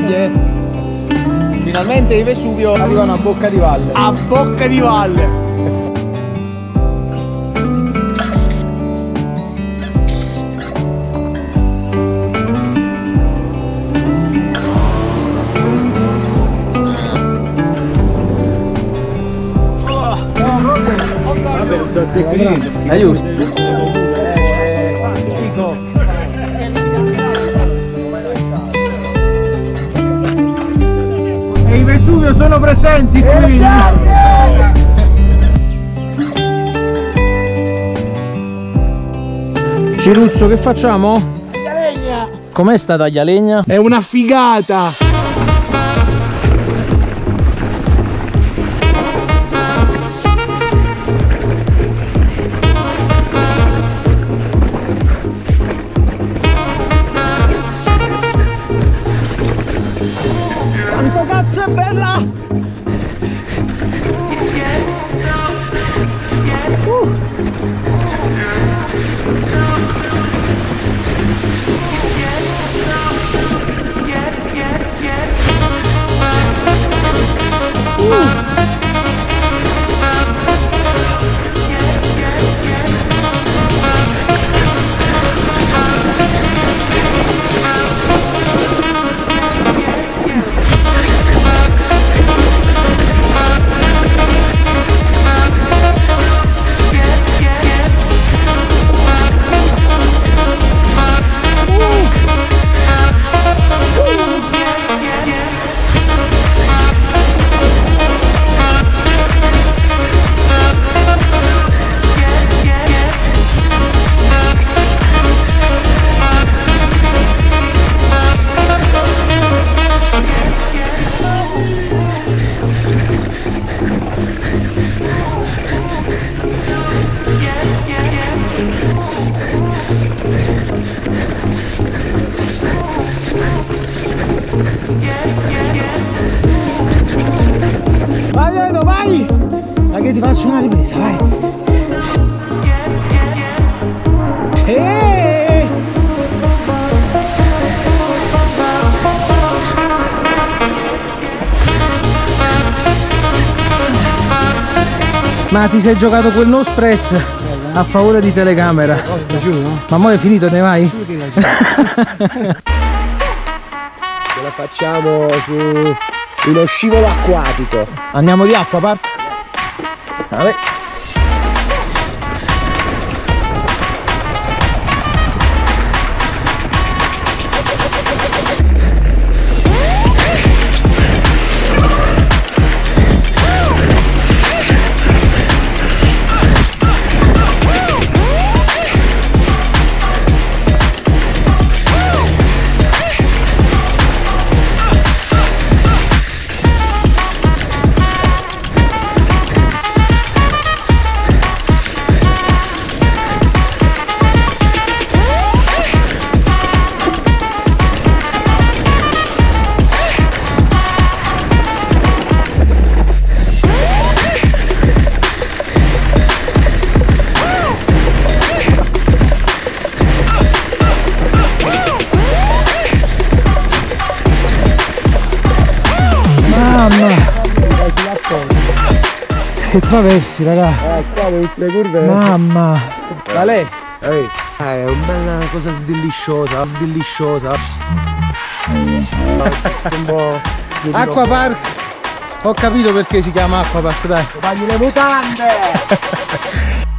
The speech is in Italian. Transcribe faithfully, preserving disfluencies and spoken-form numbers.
foglie. Finalmente i Vesuvio arrivano a Bocca di Valle. A Bocca di Valle. È giusto. E i Vesuvio sono presenti qui. Ciruzzo, che facciamo? Taglialegna. Com'è sta taglialegna? È una figata. Quanto cazzo è bella! Uh. Uh. Vai Edo, vai! Dai che ti faccio una ripresa, vai! Eeeh! Ma ti sei giocato quel no stress a favore di telecamera. Ma mo' è finito, ne vai? Ce la facciamo su uno scivolo acquatico. Andiamo di acqua, park? Vabbè. Che traversi, raga! Eh, qua tutte le curve. Mamma! Vale! Ehi! Eh, è una bella cosa sdillisciosa, sdillisciosa. Un po'. Acqua Park! Ho capito perché si chiama Acqua Park, dai! Fagli le mutande!